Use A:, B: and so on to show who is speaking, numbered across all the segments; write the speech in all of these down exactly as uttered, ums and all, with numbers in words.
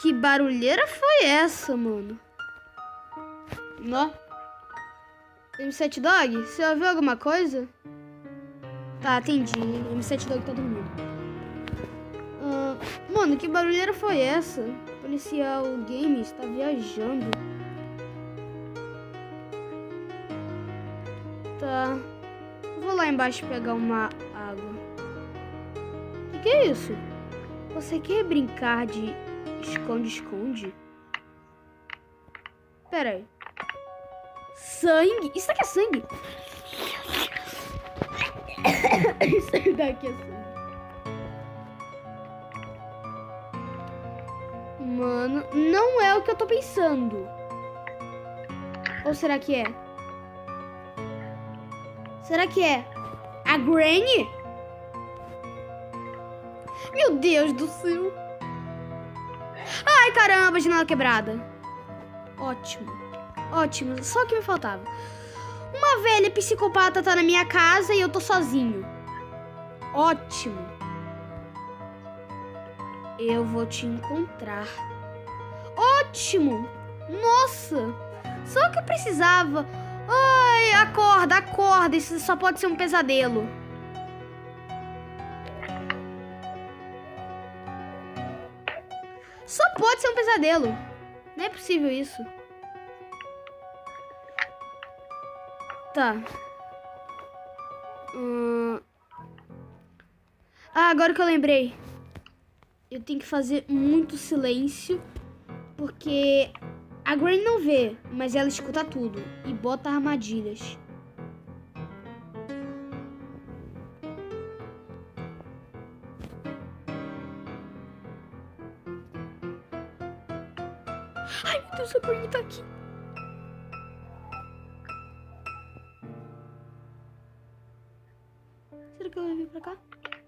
A: Que barulheira foi essa, mano? Ó. M sete Dog, você ouviu alguma coisa? Tá, entendi. M sete Dog tá dormindo. Ah, mano, que barulheira foi essa? O policial Games tá viajando. Tá. Vou lá embaixo pegar uma água. O que, que é isso? Você quer brincar de esconde-esconde? Pera aí. Sangue? Isso aqui é sangue? Isso daqui é sangue. Mano, não é o que eu tô pensando. Ou será que é? Será que é a Granny? Meu Deus do céu. Ai, caramba, janela quebrada. Ótimo. Ótimo, só o que me faltava. Uma velha psicopata tá na minha casa e eu tô sozinho. Ótimo. Eu vou te encontrar. Ótimo. Nossa, só o que eu precisava. Ai, acorda, acorda. Isso só pode ser um pesadelo. Só pode ser um pesadelo. Não é possível isso. Tá. Hum... Ah, agora que eu lembrei. Eu tenho que fazer muito silêncio. Porque a Granny não vê, mas ela escuta tudo. E bota armadilhas. Ai, meu Deus, a Granny tá aqui. Será que ela vai vir pra cá?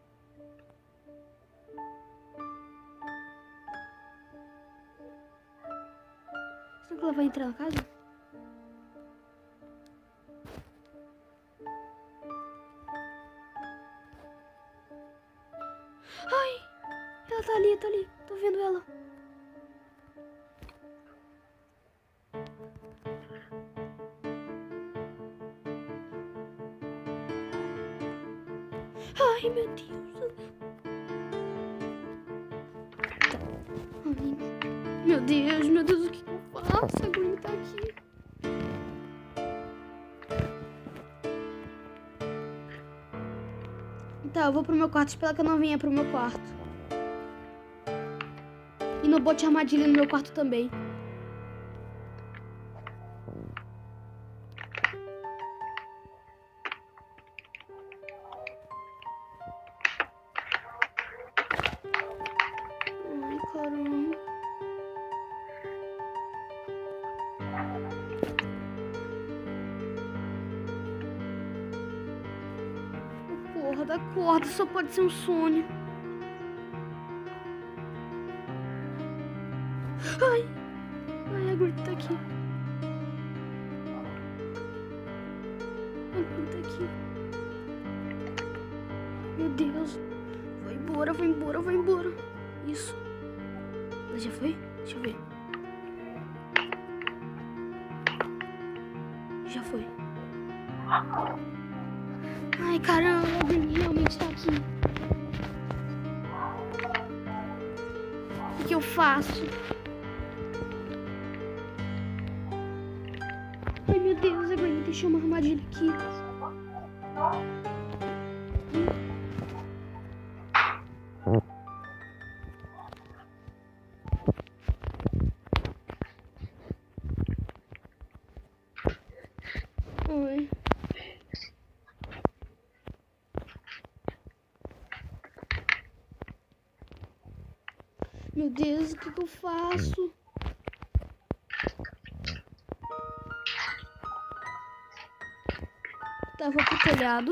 A: Será que ela vai entrar na casa? Ai, ela tá ali, tá ali. Tô vendo ela. Ai, meu Deus. Ai, meu Deus, meu Deus, o que eu faço? A Granny tá aqui. Tá, eu vou pro meu quarto. Espero que eu não venha pro meu quarto. E não bote armadilha no meu quarto também. Ai, caramba. Acorda, acorda. Só pode ser um sonho. Ai. Ai, a Granny tá aqui. A Granny tá aqui. Meu Deus. Vai embora, vai embora, vai embora. Isso. Ela já foi? Deixa eu ver. Já foi. Ai, caramba, a Granny realmente tá aqui. O que eu faço? Ai, meu Deus, a Granny deixou uma armadilha aqui. Ai. Meu Deus, o que, que eu faço? Tá, vou pro telhado.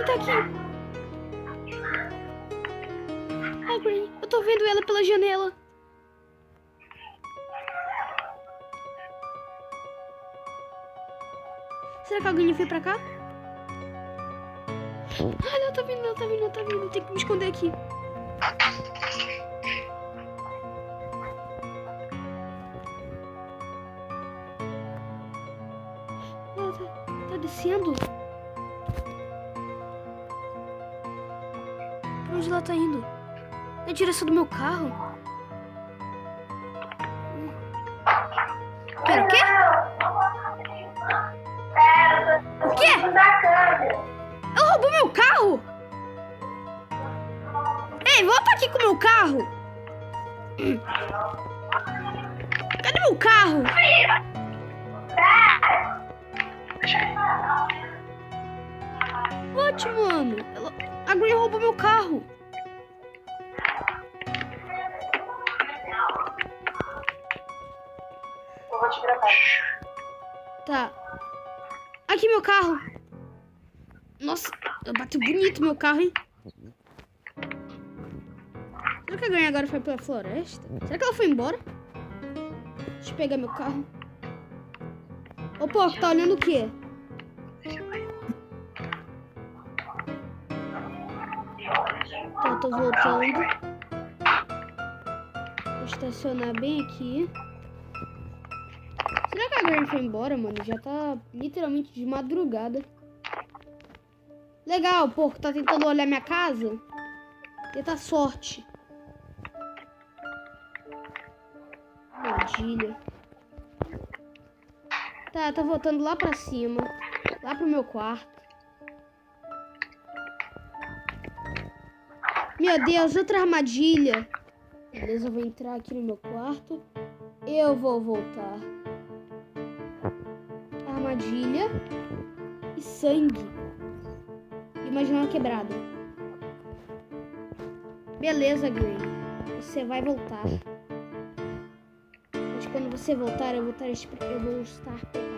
A: tá aqui. A Granny, eu tô vendo ela pela janela. Será que alguém veio pra cá? Ah, ela tá vindo, ela tá vindo, ela tá vindo. Tem que me esconder aqui. Ela tá, tá descendo. Pra onde ela tá indo? Na direção do meu carro. Pera, o quê? O quê? Ela roubou meu carro? Ei, volta aqui com o meu carro. Cadê meu carro? Volte, mano. Ela... A Granny roubou meu carro.
B: Eu vou te gravar.
A: Tá. Aqui meu carro. Nossa, bateu bonito meu carro, hein? Será que a Granny agora foi pela floresta? Será que ela foi embora? Deixa eu pegar meu carro. Ô, porco, tá olhando o quê? Tá, eu tô voltando. Vou estacionar bem aqui. Será que a Granny foi embora, mano? Já tá literalmente de madrugada. Legal, porco. Tá tentando olhar minha casa? Tenta sorte. Armadilha. Tá, tá voltando lá pra cima. Lá pro meu quarto. Meu Deus, outra armadilha. Beleza, eu vou entrar aqui no meu quarto. Eu vou voltar. Armadilha. E sangue. E uma janela quebrada. Beleza, Granny. Você vai voltar. Mas quando você voltar, eu vou estar, eu vou estar preparado.